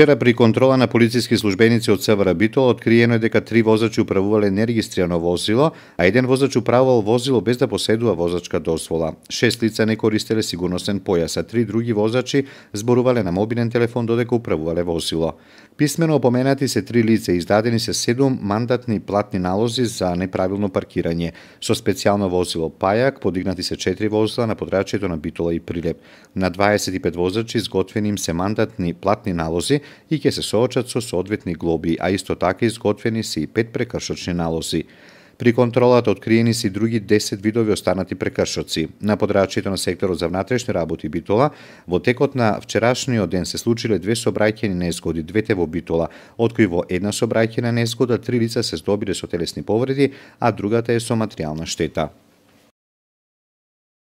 Вчера при контрола на полициски службеници од СВР Битола откриено е дека 3 возачи управувале нерегистрирано возило, а еден воzač управувал возило без да поседува возачка дозвола. 6 лица не користеле сигурносен појас, а 3 други возачи зборувале на мобилен телефон додека управувале возило. Писмено опоменати се 3 лица, издадени се 7 мандатни платни налози за неправилно паркирање. Со специјално возило Пајак подигнати се 4 возила на подрачјето на Битола и Прилеп. На 25 возачи изготвени им се мандатни платни налози и ќе се соочат со соодветни глоби, а исто така изготвени се и 5 прекршочни налози. При контролата откриени се и други 10 видови останати прекршоци. На подрачјето на секторот за внатрешни работи Битола, во текот на вчерашниот ден се случиле 2 сообраќајни незгоди, двете во Битола, од кои во една сообраќајна незгода 3 лица се здобиле со телесни повреди, а другата е со материјална штета.